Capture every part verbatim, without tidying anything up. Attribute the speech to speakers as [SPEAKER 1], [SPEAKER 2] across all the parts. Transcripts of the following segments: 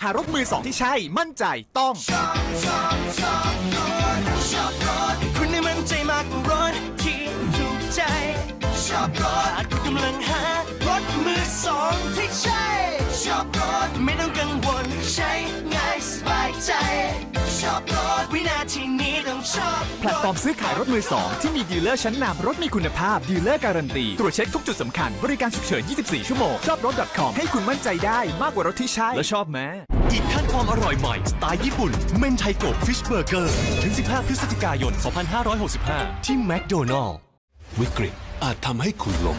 [SPEAKER 1] หารถมือสองที่ใช่มั่นใจต้องชอบชอบชอบรถชอบรถคุณได้มั่นใจมากกว่ารถที่ถูกใจชอบรถหากคุณกำลังหารถมือสองที่ใช่ชอบรถไม่ต้องกังวลใช้ง่ายสบายใจชอบรถวินาทีนี้ต้องชอบแพลตฟอร์มซื้อขายรถมือสองที่มีดีลเลอร์ชั้นนำรถมีคุณภาพดีลเลอร์การันตีตรวจเช็คทุกจุดสำคัญบริการฉุกเฉินยี่สิบสี่ชั่วโมงชอบรถ .com ให้คุณมั่นใจได้มากกว่ารถที่ใช่และชอบแม้
[SPEAKER 2] อีกขั้นความอร่อยใหม่สไตล์ญี่ปุ่นเมนไทโกะฟิชเบอร์เกอร์ถึงสิบห้าพฤศจิกายนสองพันห้าร้อยหกสิบห้าที่แมคโดนัลล์วิกฤตอาจทำให้คุณล้ม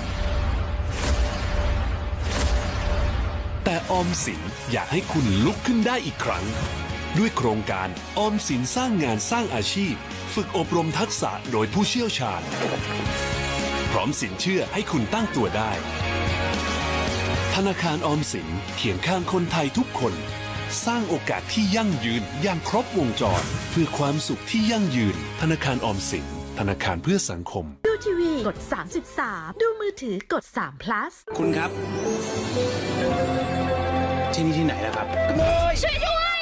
[SPEAKER 2] แต่ออมสินอยากให้คุณลุกขึ้นได้อีกครั้งด้วยโครงการออมสินสร้างงานสร้างอาชีพฝึกอบรมทักษะโดยผู้เชี่ยวชาญพร้อมสินเชื่อให้คุณตั้งตัวได้ธนาคารออมสินเคียงข้างคนไทยทุกคนสร้างโอกาสที่ยั่งยืนอย่างครบวงจรเพื่อความสุขที่ยั่งยืนธนาคารออมสินธนาคารเพื่อสังคม
[SPEAKER 3] ดูทีวีกดสามสิบสามดูมือถือกดสาม plus
[SPEAKER 4] คุณครับที่นี่ที่ไหนล่ะครับขโมยช่วยด้วย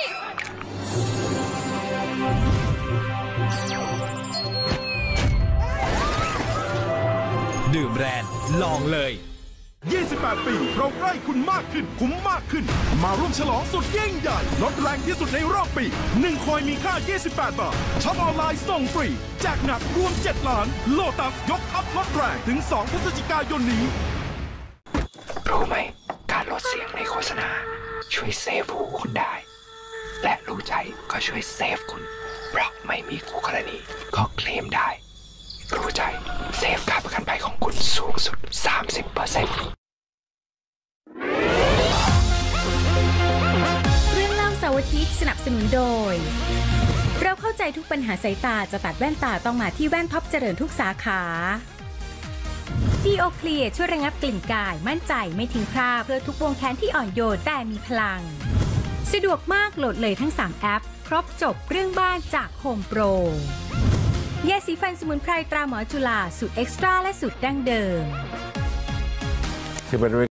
[SPEAKER 1] ดื่มแรนลองเลย
[SPEAKER 5] ยี่สิบแปด ปีเราใกล้คุณมากขึ้นคุ้มมากขึ้นมาร่วมฉลองสุดยิ่งใหญ่ลดแรงที่สุดในรอบปีหนึ่งคอยมีค่ายี่สิบแปดบาทช็อปออนไลน์ส่งฟรีแจกหนักรวมเจ็ดล้านโลตัสยกทัพลดแรงถึงสองพฤศจิกายนนี้
[SPEAKER 6] รู้ไหมการลดเสียงในโฆษณาช่วยเซฟหูคุณได้และรู้ใจก็ช่วยเซฟคุณเพราะไม่มีคู่กรณีก็เคลมได้รู้ใจเซฟค่าประกันภัยของคุณสูงสุด สามสิบเปอร์เซ็นต์
[SPEAKER 7] เรื่องเล่าเสาร์อาทิตย์สนับสนุนโดยเราเข้าใจทุกปัญหาสายตาจะตัดแว่นตาต้องมาที่แว่นท็อปเจริญทุกสาขาดีโอเคลียร์ช่วยระงับกลิ่นกายมั่นใจไม่ทิ้งคราบเพื่อทุกวงแขนที่อ่อนโยนแต่มีพลังสะดวกมากโหลดเลยทั้งสามแอปครบจบเรื่องบ้านจากโฮมโปรยาสีฟันสมุนไพรตราหมอจุฬาสูตรเอ็กซ์ตร้าและสูตรดั้งเดิม